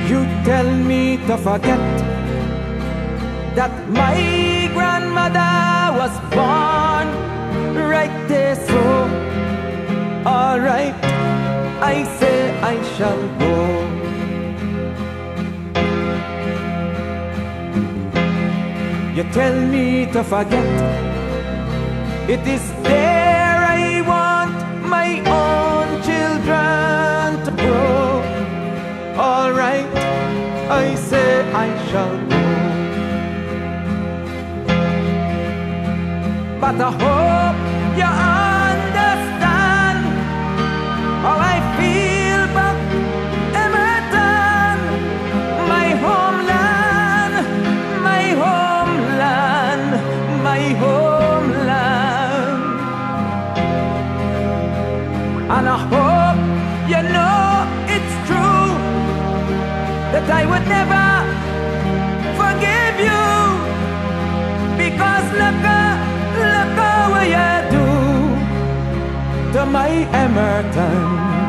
You tell me to forget that my grandmother was born right there, so alright, I say I shall go. You tell me to forget, it is there I want my own children to grow. Alright, I say I shall go. But I hope you understand how I feel about Emmerton, my homeland, my homeland, my homeland. And I hope you know it's true that I would never forgive you, because look what you do to my Emmerton.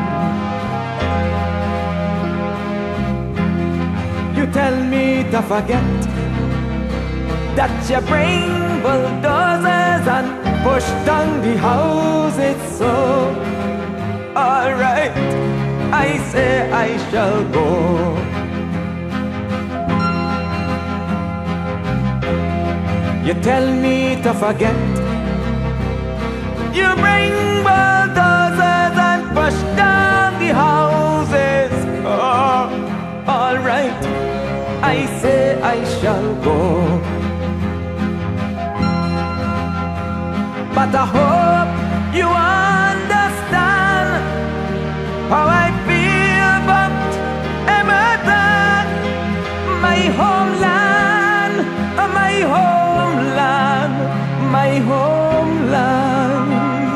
You tell me to forget that you bring bulldozers and push down the houses, so alright, I say I shall go. You tell me to forget, you bring bulldozers and push down the houses, oh, alright, I say I shall go. But I hope you understand how I feel about Emmerton, my homeland, my homeland, my homeland.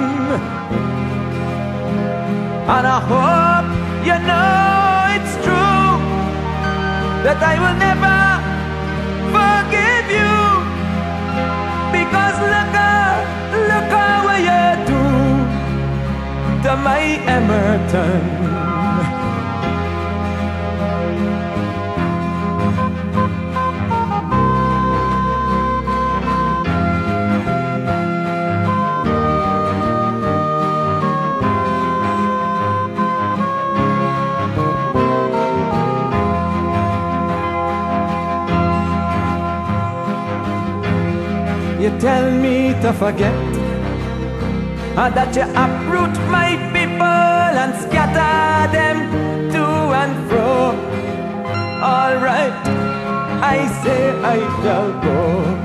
And I hope you know it's true that I will never forgive you, because look what you do to my Emmerton. You tell me to forget that you uproot my people and scatter them to and fro. Alright, I say I shall go.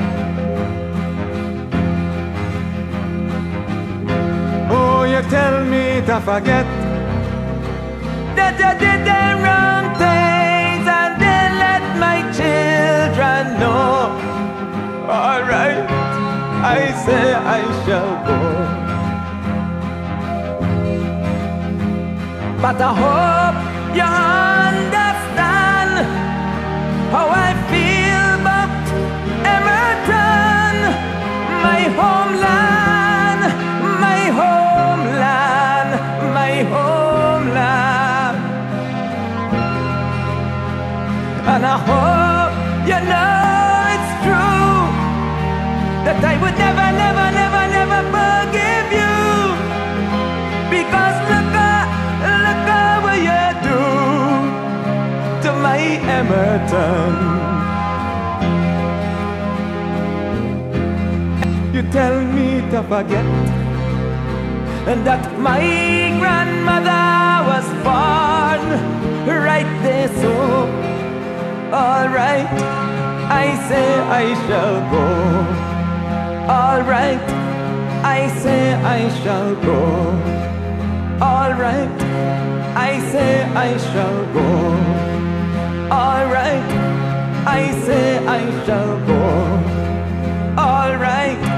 Oh, you tell me to forget that you did the wrong things and then let my children know. Alright, I say I shall go. But I hope you understand how I feel about Emmerton, my homeland, my homeland, my homeland. And I hope you know it's true that I would never, never, never, never forgive you, because look what you do to my Emmerton. You tell me to forget and that my grandmother was born right there, so alright, I say I shall go. Alright, I say I shall go. Alright, I say I shall go. Alright, I say I shall go. Alright,